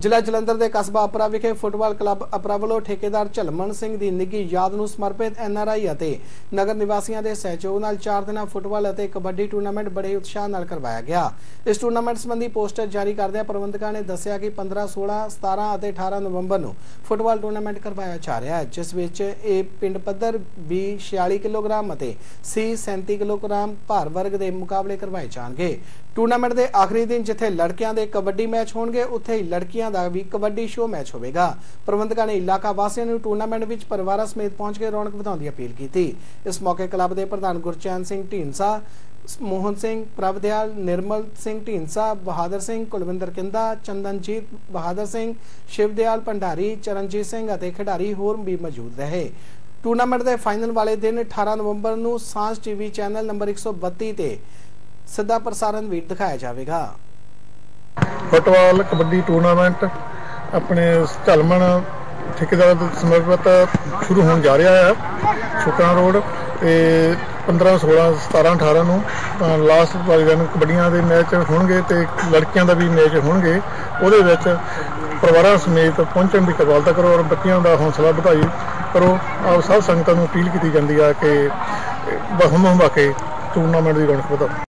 ਜ਼ਿਲ੍ਹਾ ਜਲੰਧਰ ਦੇ ਕਸਬਾ ਅਪਰਾ ਵਿਖੇ ਫੁੱਟਬਾਲ ਕਲੱਬ ਅਪਰਾ ਵੱਲੋਂ ਠੇਕੇਦਾਰ ਝਲਮਣ ਸਿੰਘ ਦੀ ਨਿੱਘੀ ਯਾਦ ਨੂੰ ਸਮਰਪਿਤ NRI ਅਤੇ ਨਗਰ ਨਿਵਾਸੀਆਂ ਦੇ ਸਹਿਯੋਗ ਨਾਲ 4 ਦਿਨਾਂ ਫੁੱਟਬਾਲ ਅਤੇ ਕਬੱਡੀ ਟੂਰਨਾਮੈਂਟ ਬੜੇ ਉਤਸ਼ਾਹ ਨਾਲ ਕਰਵਾਇਆ ਗਿਆ। ਇਸ ਟੂਰਨਾਮੈਂਟ ਸੰਬੰਧੀ ਪੋਸਟਰ ਜਾਰੀ ਕਰਦਿਆਂ ਪ੍ਰਬੰਧਕਾਂ ਨੇ ਦੱਸਿਆ ਕਿ 15, 16, 17 ਅਤੇ 18 ਨਵੰਬਰ ਨੂੰ ਫੁੱਟਬਾਲ ਟੂਰਨਾਮੈਂਟ ਕਰਵਾਇਆ ਜਾ ਰਿਹਾ ਹੈ, ਜਿਸ ਵਿੱਚ ਇਹ ਪਿੰਡ ਪੱਧਰ B 46 ਕਿਲੋਗ੍ਰਾਮ ਅਤੇ C 37 ਕਿਲੋਗ੍ਰਾਮ ਭਾਰ ਵਰਗ ਦੇ ਮੁਕਾਬਲੇ ਕਰਵਾਏ ਜਾਣਗੇ। ਟੂਰਨਾਮੈਂਟ ਦੇ ਆਖਰੀ ਦਿਨ ਜਿੱਥੇ ਲੜਕਿਆਂ ਦੇ ਕਬੱਡੀ ਮੈਚ ਹੋਣਗੇ, ਉੱਥੇ ਹੀ ਲੜਕੀਆਂ ਦਾ ਵੀ ਕਬੱਡੀ ਸ਼ੋਅ ਮੈਚ ਹੋਵੇਗਾ। ਪ੍ਰਬੰਧਕਾਂ ਨੇ ਇਲਾਕਾ ਵਾਸੀਆਂ ਨੂੰ ਟੂਰਨਾਮੈਂਟ ਵਿੱਚ ਪਰਿਵਾਰਾਂ ਸਮੇਤ ਪਹੁੰਚ ਕੇ ਰੌਣਕ ਵਧਾਉਣ ਦੀ ਅਪੀਲ ਕੀਤੀ। ਇਸ ਮੌਕੇ ਕਲੱਬ ਦੇ ਪ੍ਰਧਾਨ ਗੁਰਚੈਨ ਸਿੰਘ ਢੀਂਡਸਾ, ਮੋਹਨ ਸਿੰਘ, ਪ੍ਰਭਦਿਆਲ, ਨਿਰਮਲ ਸਿੰਘ ਢੀਂਡਸਾ, ਬਹਾਦਰ ਸਿੰਘ, ਕੁਲਵਿੰਦਰ ਕਿੰਦਾ, ਚੰਦਨਜੀਤ ਬਹਾਦਰ ਸਿੰਘ, ਸ਼ਿਵਦਿਆਲ ਭੰਡਾਰੀ, ਚਰਨਜੀਤ ਸਿੰਘ ਅਤੇ ਖਿਡਾਰੀ ਹੋਰ ਵੀ ਮੌਜੂਦ ਰਹੇ। ਟੂਰਨਾਮੈਂਟ ਦੇ ਫਾਈਨਲ ਵਾਲੇ ਦਿਨ 18 ਨਵੰਬਰ ਨੂੰ ਸਾਂਝ TV ਚੈਨਲ ਨੰਬਰ 132 ਤੇ ਸਿੱਧਾ ਪ੍ਰਸਾਰਣ ਵੀ ਦਿਖਾਇਆ ਜਾਵੇਗਾ। ਫੁੱਟਬਾਲ ਕਬੱਡੀ ਟੂਰਨਾਮੈਂਟ ਆਪਣੇ ਝਲਮਣ ਠੇਕੇਦਾਰ ਦੇ ਸਮਰਪਿਤ ਸ਼ੁਰੂ ਹੋਣ ਜਾ ਰਿਹਾ ਹੈ। ਸ਼ੁਕਰਾਂ ਰੋਡ ਤੇ 15, 16, 17, 18 ਨੂੰ ਲਾਸਟ ਵਾਲੇ ਦਿਨ ਕਬੱਡੀਆਂ ਦੇ ਮੈਚ ਹੋਣਗੇ ਤੇ ਲੜਕੀਆਂ ਦਾ ਵੀ ਮੈਚ ਹੋਣਗੇ। ਉਹਦੇ ਵਿੱਚ ਪਰਿਵਾਰਾਂ ਸਮੇਤ ਪਹੁੰਚਣ ਦੀ ਕਿਰਪਾਲਤਾ ਕਰੋ ਔਰ ਬੱਚਿਆਂ ਦਾ ਹੌਸਲਾ ਵਧਾਈ ਕਰੋ। ਆਪ ਸਭ ਸੰਗਤਾਂ ਨੂੰ ਅਪੀਲ ਕੀਤੀ ਜਾਂਦੀ ਹੈ ਕਿ ਹੁਮ ਹੁਮਾ ਕੇ ਟੂਰਨਾਮੈਂਟ ਦੀ ਰੌਣਕ ਵਧਾਓ।